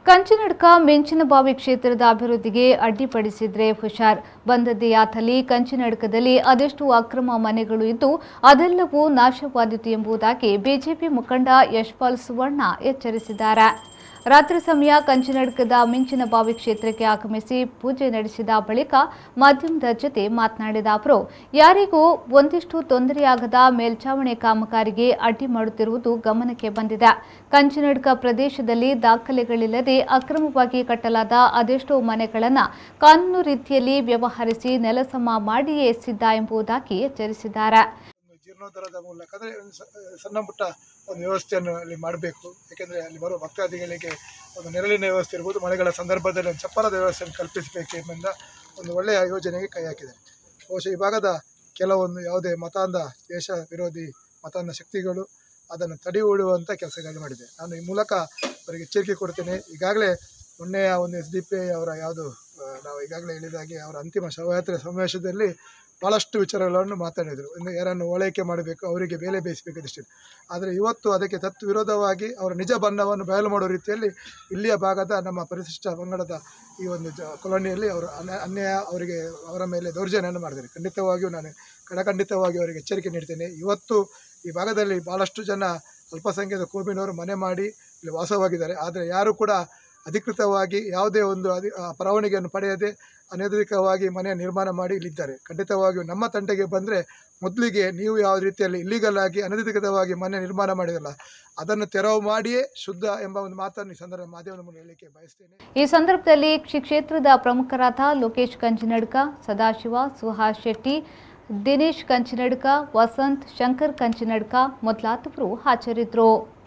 ಕಂಚಿನಡ್ಕ ಮೆಂಚಿನಬಾವಿ ಕ್ಷೇತ್ರದ ಅಭಿವೃದ್ಧಿಗೆ ಅಡ್ಡಿಪಡಿಸಿದ್ರೆ ಹುಷಾರ್. ಬಂದದ್ದೇ ಆತಲ್ಲಿ ಕಂಚಿನಡ್ಕದಲ್ಲಿ ಅದೆಷ್ಟು ಅಕ್ರಮ ಮನೆಗಳು ಇದ್ದು ಅದೆಲ್ಲವೂ ನಾಶವಾದೀತು ಎಂಬುದಾಗಿ ಬಿಜೆಪಿ ಮುಖಂಡ ಯಶ್ಪಾಲ್ ಸುವರ್ಣ ಎಚ್ಚರಿಸಿದ್ದಾರೆ. ರಾತ್ರಿ ಸಮಯ ಕಂಚಿನಡ್ಕದ ಮಿಂಚಿನಬಾವಿ ಕ್ಷೇತ್ರಕ್ಕೆ ಆಗಮಿಸಿ ಪೂಜೆ ನಡೆಸಿದ ಬಳಿಕ ಮಾಧ್ಯಮದ ಜೊತೆ ಮಾತನಾಡಿದ ಅವರು, ಯಾರಿಗೂ ಒಂದಿಷ್ಟು ತೊಂದರೆಯಾಗದ ಮೇಲ್ಛಾವಣಿ ಕಾಮಗಾರಿಗೆ ಅಡ್ಡಿ ಮಾಡುತ್ತಿರುವುದು ಗಮನಕ್ಕೆ ಬಂದಿದೆ. ಕಂಚಿನಡ್ಕ ಪ್ರದೇಶದಲ್ಲಿ ದಾಖಲೆಗಳಿಲ್ಲದೆ ಅಕ್ರಮವಾಗಿ ಕಟ್ಟಲಾದ ಅದೆಷ್ಟೋ ಮನೆಗಳನ್ನು ಕಾನೂನು ರೀತಿಯಲ್ಲಿ ವ್ಯವಹರಿಸಿ ನೆಲಸಮ ಮಾಡಿಯೇ ಸಿದ್ಧ ಎಂಬುದಾಗಿ ಎಚ್ಚರಿಸಿದ್ದಾರೆ. ಜೀರ್ಣೋದ್ಧಾರದ ಮೂಲಕ ಅಂದರೆ ಸಣ್ಣ ಪುಟ್ಟ ಒಂದು ವ್ಯವಸ್ಥೆಯನ್ನು ಅಲ್ಲಿ ಮಾಡಬೇಕು. ಯಾಕೆಂದರೆ ಅಲ್ಲಿ ಬರುವ ಭಕ್ತಾದಿಗಳಿಗೆ ಒಂದು ನೆರಳಿನ ವ್ಯವಸ್ಥೆ ಇರ್ಬೋದು, ಮಳೆಗಳ ಸಂದರ್ಭದಲ್ಲಿ ಒಂದು ಚಪ್ಪರದ ವ್ಯವಸ್ಥೆಯನ್ನು ಕಲ್ಪಿಸಬೇಕು ಎಂಬ ಒಂದು ಒಳ್ಳೆಯ ಯೋಜನೆಗೆ ಕೈ ಹಾಕಿದ್ದಾರೆ. ಬಹುಶಃ ಈ ಭಾಗದ ಕೆಲವೊಂದು ಯಾವುದೇ ಮತಾಂಧ ದೇಶ ವಿರೋಧಿ ಮತಾಂಧ ಶಕ್ತಿಗಳು ಅದನ್ನು ತಡೆಹಿಡಿಯುವಂಥ ಕೆಲಸಗಳನ್ನು ಮಾಡಿದೆ. ನಾನು ಈ ಮೂಲಕ ಅವರಿಗೆ ಎಚ್ಚರಿಕೆ ಕೊಡ್ತೇನೆ. ಈಗಾಗಲೇ ಮೊನ್ನೆಯ ಒಂದು SDPI ಅವರ ಯಾವುದು ನಾವು ಈಗಾಗಲೇ ಹೇಳಿದಾಗೆ ಅವರ ಅಂತಿಮ ಶವಯಾತ್ರೆ ಸಮಾವೇಶದಲ್ಲಿ ಭಾಳಷ್ಟು ವಿಚಾರಗಳನ್ನು ಮಾತಾಡಿದರು. ಇನ್ನು ಯಾರನ್ನು ಓಲೈಕೆ ಮಾಡಬೇಕು, ಅವರಿಗೆ ಬೇಲೆ ಬೇಯಿಸಬೇಕು ದೃಷ್ಟಿ. ಆದರೆ ಇವತ್ತು ಅದಕ್ಕೆ ತತ್ತು ವಿರೋಧವಾಗಿ ಅವರ ನಿಜ ಬಣ್ಣವನ್ನು ಬಯಲು ಮಾಡುವ ರೀತಿಯಲ್ಲಿ ಇಲ್ಲಿಯ ಭಾಗದ ನಮ್ಮ ಪರಿಶಿಷ್ಟ ಪಂಗಡದ ಈ ಒಂದು ಕಾಲೋನಿಯಲ್ಲಿ ಅವರು ಅನ್ಯಾಯ ಅವರಿಗೆ ಅವರ ಮೇಲೆ ದೌರ್ಜನ್ಯವನ್ನು ಮಾಡಿದ್ದಾರೆ. ಖಂಡಿತವಾಗಿಯೂ ನಾನು ಖಂಡಿತವಾಗಿ ಅವರಿಗೆ ಎಚ್ಚರಿಕೆ ನೀಡ್ತೇನೆ. ಇವತ್ತು ಈ ಭಾಗದಲ್ಲಿ ಭಾಳಷ್ಟು ಜನ ಅಲ್ಪಸಂಖ್ಯಾತ ಕೋಮಿನವರು ಮನೆ ಮಾಡಿ ಇಲ್ಲಿ ವಾಸವಾಗಿದ್ದಾರೆ. ಆದರೆ ಯಾರು ಕೂಡ ಅಧಿಕೃತವಾಗಿ ಯಾವುದೇ ಒಂದು ಪರವಾನಗಿಯನ್ನು ಪಡೆಯದೆ ಅನಧಿಕೃತವಾಗಿ ಮನೆ ನಿರ್ಮಾಣ ಮಾಡಿ ಇಲ್ಲಿದ್ದಾರೆ. ಖಂಡಿತವಾಗಿಯೂ ನಮ್ಮ ತಂಟೆಗೆ ಬಂದರೆ ಮೊದಲಿಗೆ ನೀವು ಯಾವ ರೀತಿಯಲ್ಲಿ ಇಲ್ಲಿಗಲ್ ಆಗಿ ಅನಧಿಕೃತವಾಗಿ ಮನೆ ನಿರ್ಮಾಣ ಮಾಡಿದಲ್ಲ ಅದನ್ನು ತೆರವು ಮಾಡಿಯೇ ಶುದ್ಧ ಎಂಬ ಒಂದು ಮಾತನ್ನು ಈ ಸಂದರ್ಭ ಮಾಧ್ಯಮದ ಮೂಲಕ ಹೇಳಲಿಕ್ಕೆ ಬಯಸ್ತೇನೆ. ಈ ಸಂದರ್ಭದಲ್ಲಿ ಕ್ಷೇತ್ರದ ಪ್ರಮುಖರಾದ ಲೋಕೇಶ್ ಕಂಚಿನಡ್ಕ, ಸದಾಶಿವ, ಸುಹಾಸ್ ಶೆಟ್ಟಿ, ದಿನೇಶ್ ಕಂಚಿನಡ್ಕ, ವಸಂತ್, ಶಂಕರ್ ಕಂಚಿನಡ್ಕ ಮೊದಲಾದವರು ಹಾಜರಿದ್ದರು.